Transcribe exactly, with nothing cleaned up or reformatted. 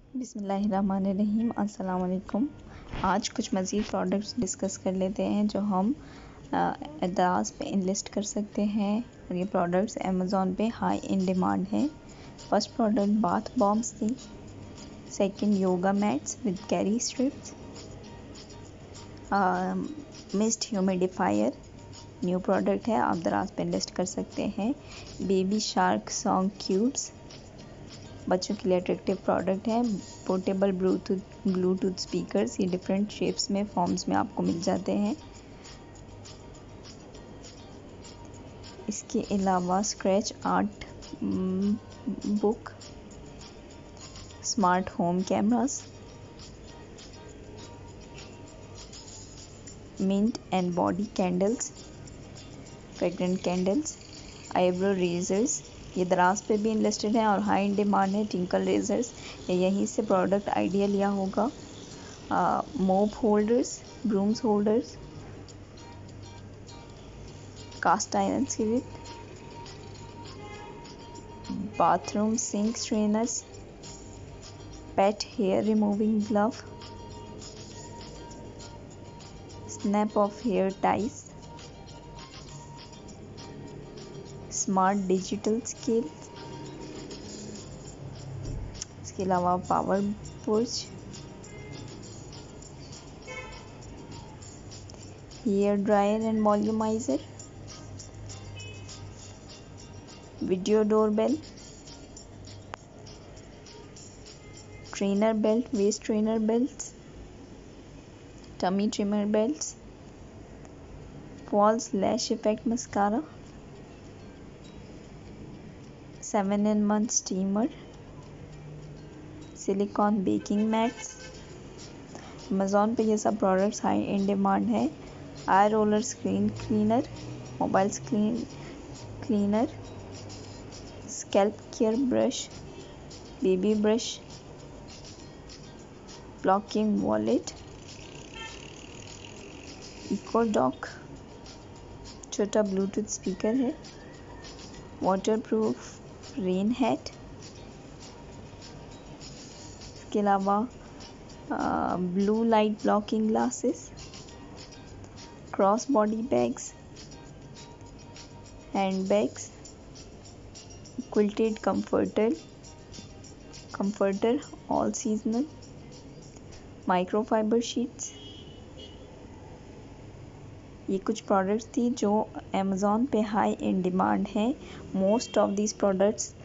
बिस्मिल्लाहिर्रहमानिर्रहीम अस्सलाम वालेकुम। आज कुछ मज़ीद प्रोडक्ट्स डिस्कस कर लेते हैं जो हम एदाराज पे इनलिस्ट कर सकते हैं और ये प्रोडक्ट्स अमेज़ॉन पे हाई इन डिमांड हैं। फर्स्ट प्रोडक्ट बाथ बॉम्ब्स थी। Second yoga mats with carry strips. Mist humidifier new product है, आप दराज पे इनलिस्ट कर सकते हैं। बेबी शार्क सॉन्ग क्यूब्स बच्चों के लिए अट्रैक्टिव प्रोडक्ट है। पोर्टेबल ब्लूटूथ ब्लूटूथ स्पीकर्स, ये डिफरेंट शेप्स में फॉर्म्स में आपको मिल जाते हैं। इसके अलावा scratch art book, smart home cameras, mint and body candles, fragrant candles, eyebrow razors, ये दराज पे भी इनलिस्टेड है और हाई इन डिमांड है। टिंकल रेजर्स, यहीं से प्रोडक्ट आइडिया लिया होगा। Mop holders, brooms holders, cast iron skillet, bathroom sink strainers, pet hair removing glove, snap off hair ties, smart digital scale, इसके अलावा पावर बुर्ज, hair dryer and volumizer, video doorbell, trainer belt, waist trainer belts, tummy trimmer belts, false lash effect mascara, seven in one steamer, silicone baking mats. Amazon पे ये सब products high in demand है। Eye roller screen cleaner, mobile screen cleaner, scalp care brush, baby brush, blocking wallet, echo dock, छोटा Bluetooth speaker है, waterproof rain hat, इसके अलावा blue light blocking glasses, cross body bags, hand bags, quilted comforter comforter all seasonal, microfiber sheets. ये कुछ products थी जो Amazon पे high in demand हैं। Most of these products